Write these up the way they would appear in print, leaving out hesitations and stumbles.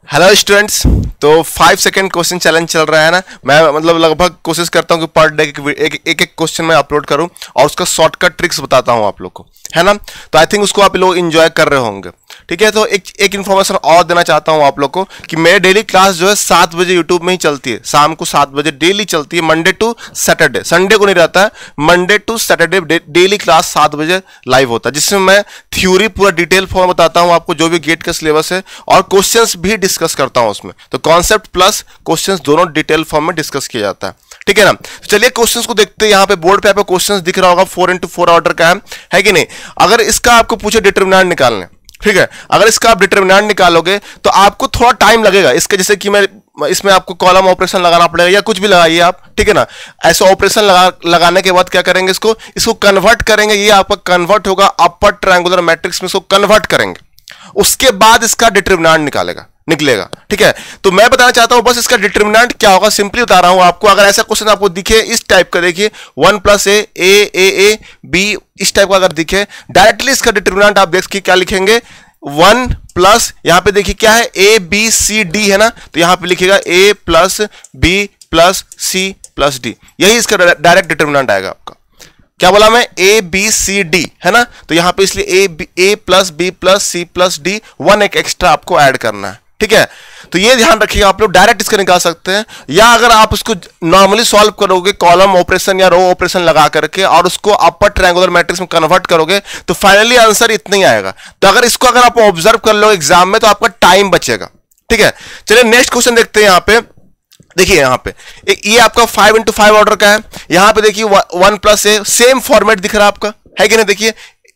Hello students, तो 5 second question challenge चल रहा है ना। मैं मतलब लगभग कोशिश करता हूँ कि पर डे एक क्वेश्चन मैं अपलोड करूँ और उसका शॉर्टकट ट्रिक्स बताता हूँ आप लोग को, है ना। तो आई थिंक उसको आप लोग एंजॉय कर रहे होंगे, ठीक है। तो एक इन्फॉर्मेशन और देना चाहता हूँ आप लोग को कि मेरे डेली क्लास जो है 7 बजे यूट्यूब में ही चलती है, शाम को 7 बजे डेली चलती है, मंडे टू सैटरडे, संडे को नहीं रहता है, Monday to Saturday daily class 7 बजे लाइव होता है, जिसमें मैं थ्योरी पूरा डिटेल फॉर्म बताता हूँ आपको, जो भी गेट का सिलेबस है, और क्वेश्चंस भी डिस्कस करता हूँ उसमें। तो कॉन्सेप्ट प्लस क्वेश्चंस दोनों डिटेल फॉर्म में डिस्कस किया जाता है, ठीक है ना। तो चलिए क्वेश्चंस को देखते हैं। यहाँ पे बोर्ड पे आपको क्वेश्चंस दिख रहा होगा, 4x4 ऑर्डर का है कि नहीं। अगर इसका आपको पूछे डिटरमिनेंट निकालने, ठीक है, अगर इसका आप डिटरमिनेंट निकालोगे तो आपको थोड़ा टाइम लगेगा इसके, जैसे कि मैं इसमें आपको कॉलम ऑपरेशन लगाना पड़ेगा या कुछ भी लगाइए आप, ठीक है ना। ऐसे ऑपरेशन लगाने के बाद क्या करेंगे, इसको कन्वर्ट करेंगे, ये आपका कन्वर्ट होगा अपर ट्रायंगुलर मैट्रिक्स में, इसको कन्वर्ट करेंगे, उसके बाद इसका डिटरमिनेंट निकलेगा, ठीक है। तो मैं बताना चाहता हूं बस इसका डिटरमिनेंट क्या होगा, सिंपली बता रहा हूं आपको। अगर ऐसा क्वेश्चन आपको दिखे इस टाइप का, देखिए 1 + a b इस टाइप का अगर दिखे, डायरेक्टली इसका डिटरमिनेंट आप देख के क्या लिखेंगे, 1 प्लस यहां पे देखिए क्या है, a b c d है ना, तो यहां पे लिखिएगा a + b + c + d, यही इसका डायरेक्ट डिटरमिनेंट आएगा आपका। क्या बोला मैं, a b c d है ना, तो यहां पे इसलिए a + b + c + d 1 एक एक्स्ट्रा आपको ऐड करना है, ठीक है। तो ये ध्यान रखिएगा, आप लोग डायरेक्ट इसका निकाल सकते हैं, या अगर आप उसको नॉर्मली सॉल्व करोगे कॉलम ऑपरेशन या रो ऑपरेशन लगा करके और उसको अपर ट्रायंगुलर मैट्रिक्स में कन्वर्ट करोगे, तो फाइनली आंसर इतना ही आएगा। तो अगर इसको अगर आप ऑब्जर्व कर लो एग्जाम में तो आपका टाइम बचेगा, ठीक है। चलिए नेक्स्ट क्वेश्चन देखते हैं। यहाँ पे देखिए, यहाँ पे ये आपका 5x5 ऑर्डर का है। यहाँ पे देखिए 1 + a, सेम फॉर्मेट दिख रहा है आपका, है कि नहीं। देखिए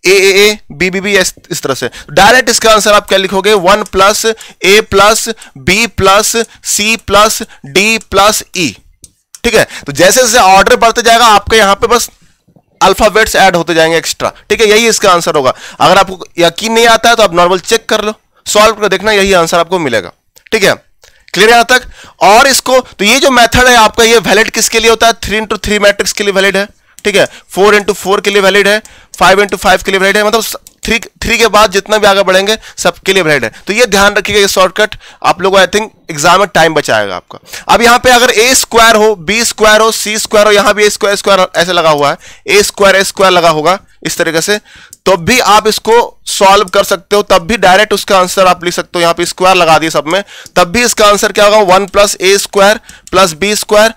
a b इस तरह से डायरेक्ट इसका आंसर आप क्या लिखोगे, 1 + a + b + c + d + e, ठीक है। तो जैसे जैसे ऑर्डर बढ़ते जाएगा आपके यहाँ पे बस अल्फाबेट्स ऐड होते जाएंगे एक्स्ट्रा, ठीक है, यही इसका आंसर होगा। अगर आपको यकीन नहीं आता है तो आप नॉर्मल चेक कर लो, सॉल्व कर देखना, यही आंसर आपको मिलेगा, ठीक है। क्लियर यहां तक। और इसको तो ये जो मेथड है आपका, ये वैलिड किसके लिए होता है, 3x3 मैट्रिक्स के लिए वैलिड है, ठीक है, 4x4 के लिए वैलिड है, 5x5 के लिए वैलिड है, मतलब 3 के बाद जितना भी आगे बढ़ेंगे सबके लिए वैलिड है। तो ये ध्यान रखिएगा, ये शॉर्टकट आप लोगों को आई थिंक एग्जाम में टाइम बचाएगा आपका। अब यहाँ पे अगर a² हो, b² हो, c² हो, यहाँ भी a² ऐसे लगा हुआ है, a² लगा होगा इस तरीके से, तो भी आप इसको सॉल्व कर सकते हो, तब भी डायरेक्ट उसका आंसर आप लिख सकते हो। यहाँ पे स्क्वायर लगा दिए सब में, तब भी इसका आंसर क्या होगा, 1 + a² + b²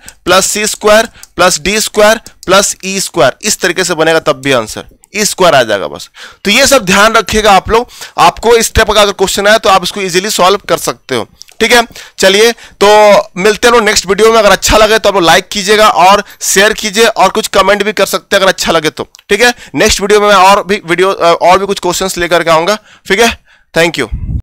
+ c² + d² + e², इस तरीके से बनेगा, तब भी आंसर e² आ जाएगा बस। तो ये सब ध्यान रखिएगा आप लोग, आपको इस टाइप का अगर क्वेश्चन आए तो आप इसको इजीली सॉल्व कर सकते हो, ठीक है। चलिए तो मिलते हैं नेक्स्ट वीडियो में। अगर अच्छा लगे तो आप लाइक कीजिएगा और शेयर कीजिए, और कुछ कमेंट भी कर सकते हैं अगर अच्छा लगे तो, ठीक है। नेक्स्ट वीडियो में मैं और भी कुछ क्वेश्चंस लेकर के आऊंगा, ठीक है। Thank you.